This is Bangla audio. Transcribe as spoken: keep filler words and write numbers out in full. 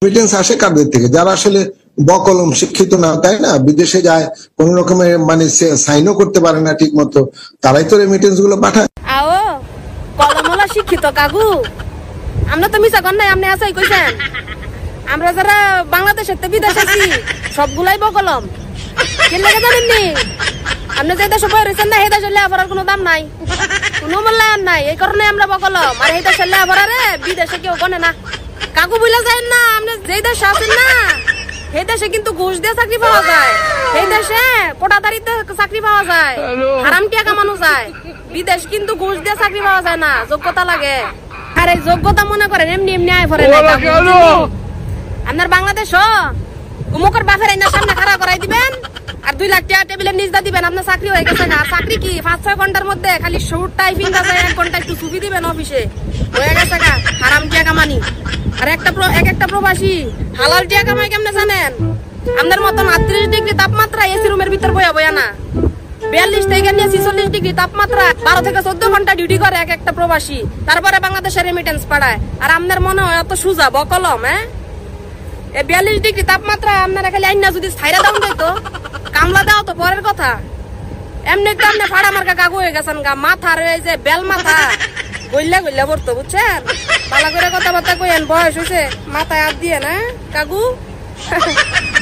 রেমিটেন্স আসে কাদের থেকে? যারা আসলে বকলম শিক্ষিত না, তাই না, বিদেশে যায় কোন রকমের মানে সাইনও করতে পারে না ঠিক মতো, তারাই তো রেমিটেন্স গুলো পাঠায়। আও কলমলা শিক্ষিত কাকু, আমরা তো মিছা কর নাই, আপনি আসাই কইছেন। আমরা যারা বাংলাদেশের থেকে বিদেশে আছি সবগুলাই বকলম। কি লাগে জানেন নি? আপনি যে দেশে বই রয়েছেন না, সেই দেশের লেখাপড়ার কোনো দাম নাই, কোনো মূল্যায়ন নাই, এই কারণে আমরা বকলম। আর এই দেশের লেখাপড়ারে বিদেশে কেউ গনে না। কাকু বুঝলে যায় না, আপনি যে দেশে আছেন না সেই দেশে কিন্তু ঘুষ দিয়ে চাকরি পাওয়া যায়, সেই দেশে কোটাদারিতে চাকরি পাওয়া যায়, হারাম টিয়া কামানো যায়। বিদেশ কিন্তু ঘুষ দিয়ে চাকরি পাওয়া যায় না, যোগ্যতা লাগে। আর এই যোগ্যতা মনে করেন এমনি এমনি আয় পড়ে না। আপনার বাংলাদেশ উমুকের বাপের আইনার সামনে খাড়া করাই দিবেন আর দুই লাখ টাকা টেবিলের নিচ দিয়ে দিবেন, আপনার চাকরি হয়ে গেছে না। চাকরি কি পাঁচ ছয় ঘন্টার মধ্যে খালি শুট টাইপিং আছে, এক ঘন্টা একটু ছবি দিবেন অফিসে, হয়ে গেছে গা হারাম টিয়া কামানি। আর একটা এক একটা প্রবাসী হালাল টিয়া কামাই কেমনে জানেন? আপনার মতন আটত্রিশ ডিগ্রি তাপমাত্রা এসি রুমের ভিতর বয়া বয়া না, বিয়াল্লিশ থেকে নিয়ে ছিচল্লিশ ডিগ্রি তাপমাত্রা বারো থেকে চোদ্দ ঘন্টা ডিউটি করে এক একটা প্রবাসী, তারপরে বাংলাদেশের রেমিটেন্স পাঠায়। আর আপনার মনে হয় এত সুজা বকলম? হ্যাঁ, এই বিয়াল্লিশ ডিগ্রি তাপমাত্রা আপনারা খালি আইনা যদি ছাইরা দাম দিত, কামলা দাও তো পরের কথা। এমনি তো আপনি ফাড়া মার্কা কাকু হয়ে গেছেন গা, মাথার এই যে বেল মাথা গইলা গইলা পড়তো, বুঝছেন? ভালো করে কথাবার্তা কইেন, বয়স হয়েছে, মাথায় হাত দিয়ে না কাকু।